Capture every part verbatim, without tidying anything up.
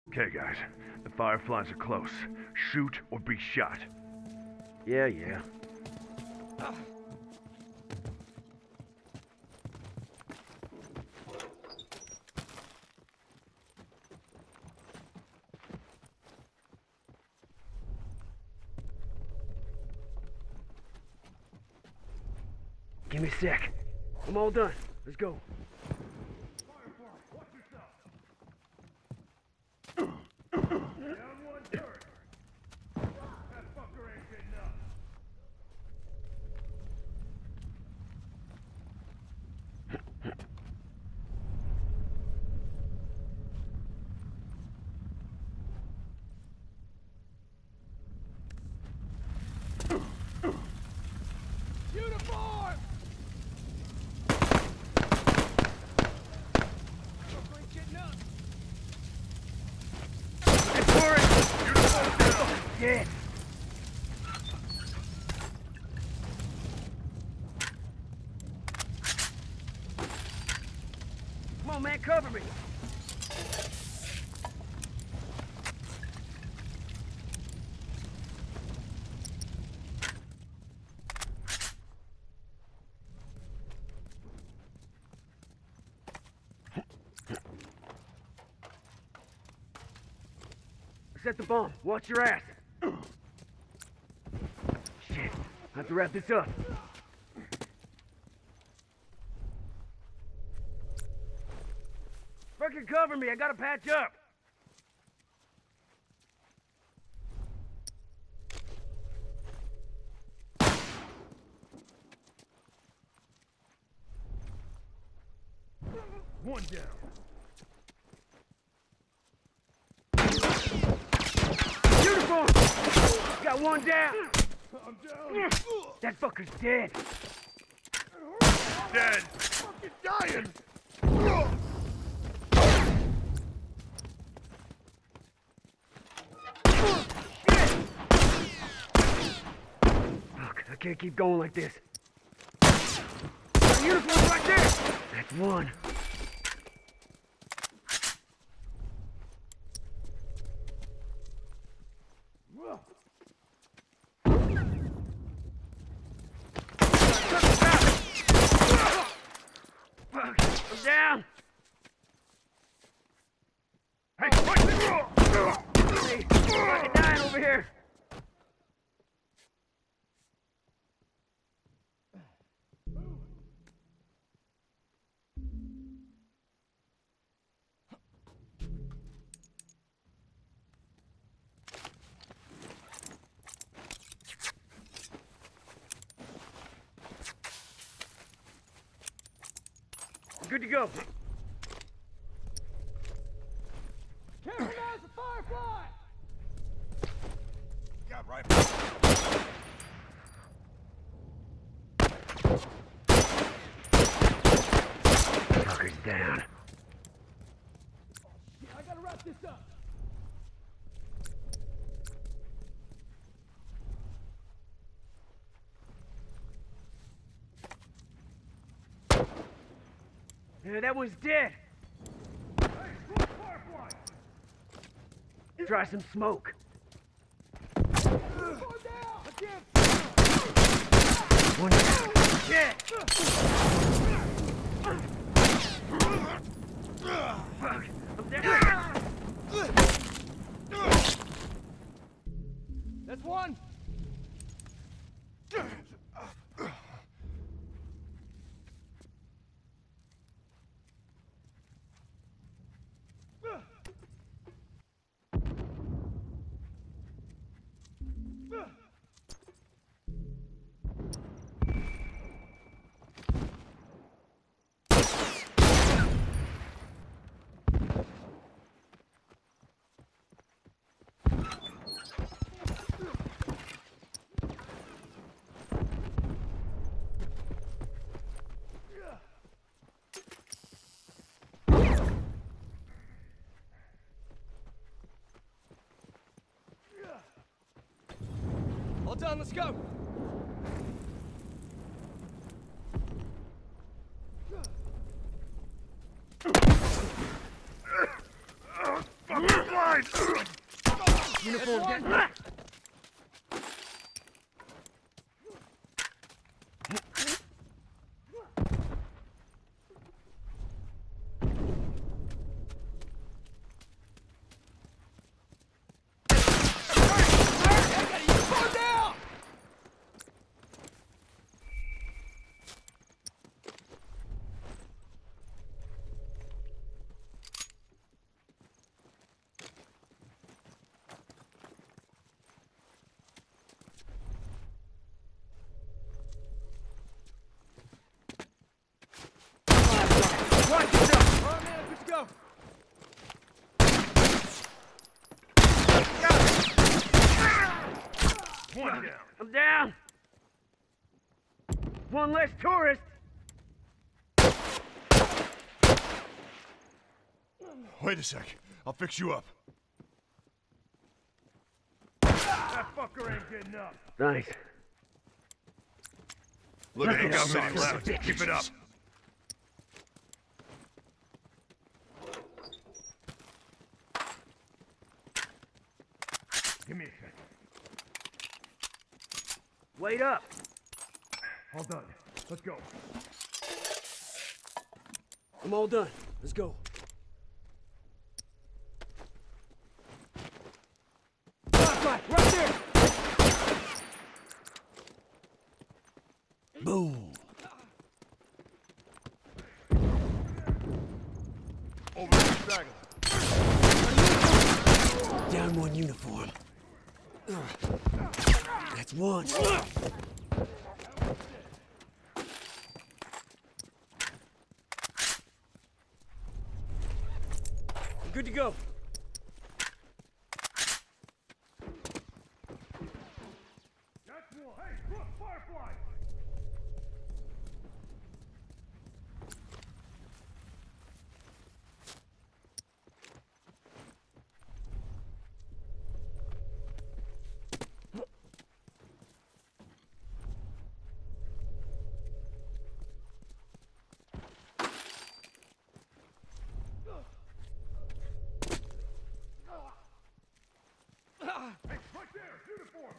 Okay, guys. The Fireflies are close. Shoot or be shot. Yeah, yeah. Give me a sec. I'm all done. Let's go. Uniform! Dead. Come on, man, cover me. Set the bomb. Watch your ass. Shit. I have to wrap this up. Fucking cover me. I gotta patch up. One down. Uniform! Got one down. I'm down. That fucker's dead. Dead. Fucking dying. Fuck, I can't keep going like this. The uniform's right there! That's one. Fuck, I'm down! Hey, what? Hey, I'm fucking dying over here! Good to go. Careful now, it's a Firefly! Got right. Fucker's down. Yeah, I gotta wrap this up. Yeah, that one's dead. Try some smoke. One down. Dead. Fuck. I'm down. That's one. All done, let's go. Fucking fly! Fireflies! Uniform one. dead. Uniform down! Watch yourself! All right, man, good to go. One down. I'm down. One less tourist. Wait a sec. I'll fix you up. That fucker ain't getting up. Nice. Look, I ain't got Son many of a left. bitch. Keep it up. Give me a second. Wait up. All done. Let's go. I'm all done. Let's go. Right, right there! Boom. Over the straggler. Down one uniform. That's one. Good to go. That's one. Hey, look, Firefly! Hey, right there! Uniform!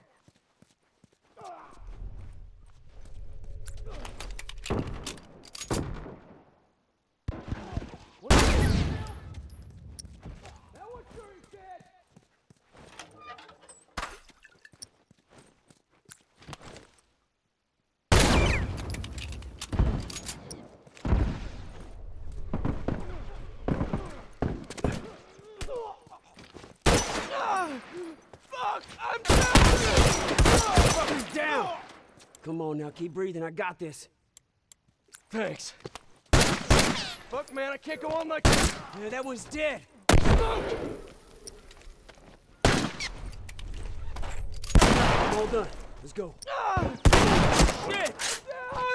That one's sure he's dead! Fuck! I'm down! Fucker's down. Come on now, keep breathing. I got this. Thanks. Fuck, man, I can't go on like this. Yeah, that one's dead. I'm all done. Let's go. Shit!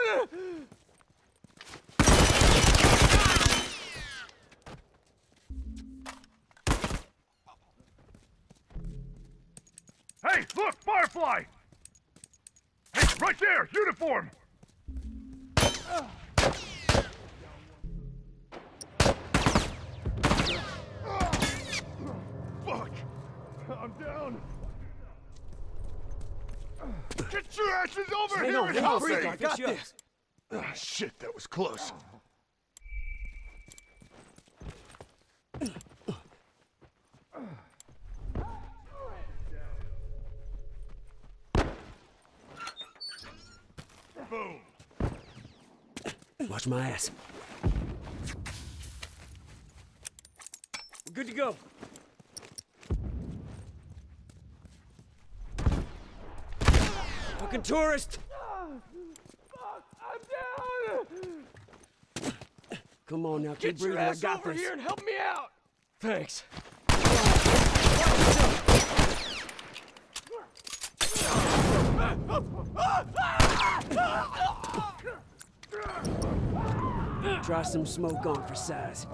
Hey, look! Firefly! Hey, right there! Uniform! Fuck! I'm down! Get your asses over Hang here on, and hang help on, me! Freak, I got you. this. Ah, shit, that was close. Boom! Watch my ass. We're good to go. Fucking tourist! Fuck! I'm down! Come on now, keep Get your breathing. I ass got over this. here and help me out! Thanks. Try some smoke on for size.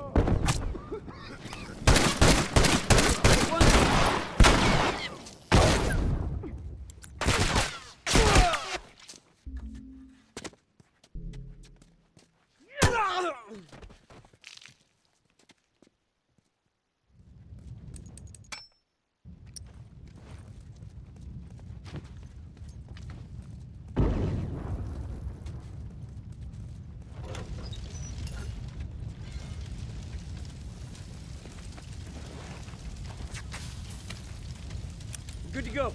Good to go.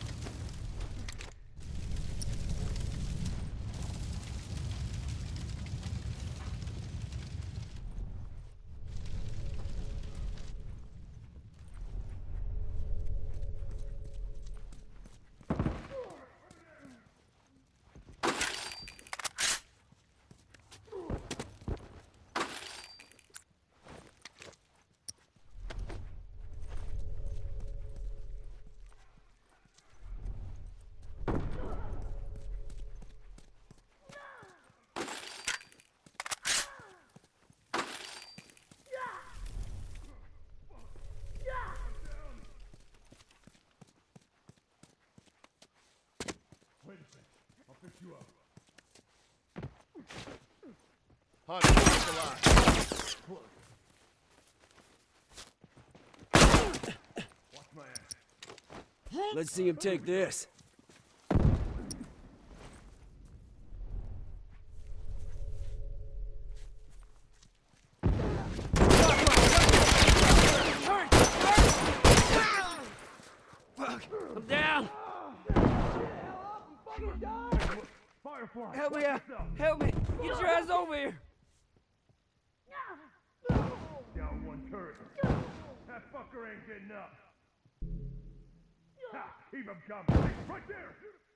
Wait a second. I'll fix you up. Hunter, keep alive. Watch my ass. Let's see him take this. Fuck! I'm down! Firefly! Help me out! Help me! Get your ass over here! Down one turret. That fucker ain't getting up. Ha! Keep him coming. Right there!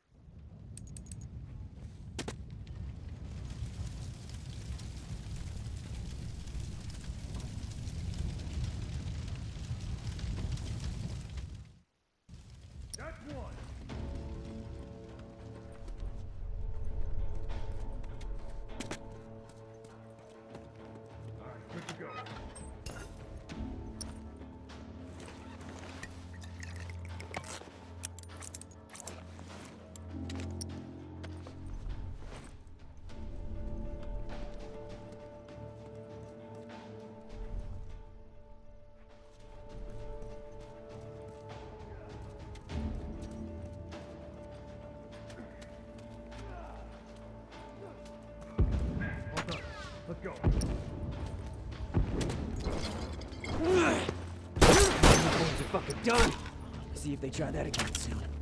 That's one. All right, good to go. All done. Let's go. Boys are fucking done. See if they try that again soon.